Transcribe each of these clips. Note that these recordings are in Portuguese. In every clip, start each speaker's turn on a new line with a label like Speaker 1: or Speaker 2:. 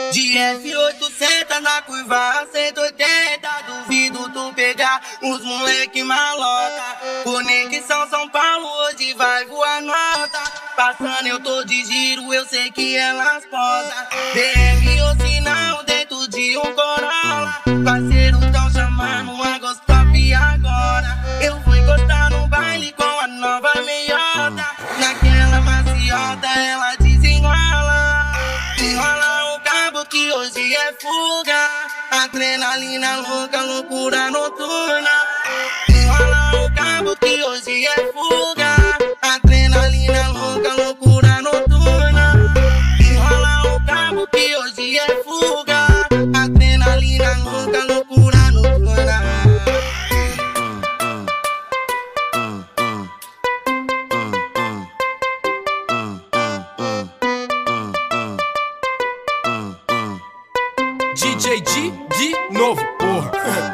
Speaker 1: De F8 senta na curva 180, duvido tu pegar uns moleque malota. Conexão São Paulo, hoje vai voar nota. Passando eu tô de giro, eu sei que elas posam. DM ou sinal dentro de um Corolla. Parceiro tão chamando a Gostop agora. Eu vou encostar no baile com a nova meiota. Naquela maciota ela desenrola. Enrola o cabo que hoje é fuga. Adrenalina louca, loucura noturna. Enrola o cabo que hoje é fuga. Adrenalina louca, loucura noturna. Enrola o cabo que hoje é fuga. Adrenalina louca, loucura noturna.
Speaker 2: DJ D de novo, porra.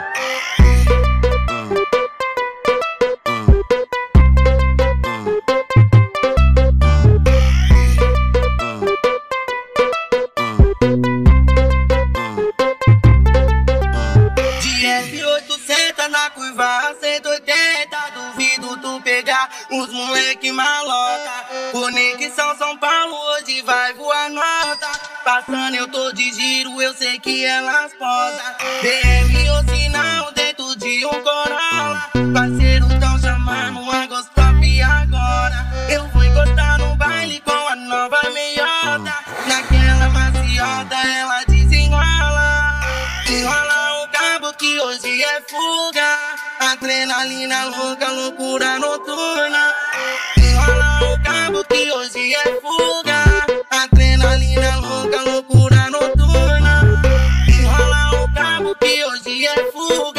Speaker 1: De F8 senta na curva 180, duvido tu pegar uns moleque malota. Conexão São Paulo, hoje vai voar nota. Passando eu tô de giro, eu sei que elas posam. DM ou sinal dentro de um Corolla. Parceiro tão chamando a Gostop agora. Eu vou encostar no baile com a nova meiota. Naquela maciota ela desenrola. Enrola o cabo que hoje é fuga. Adrenalina louca, loucura noturna. Enrola o cabo que hoje é fuga. Adrenalina louca, loucura noturna. Enrola o cabo que hoje é fuga.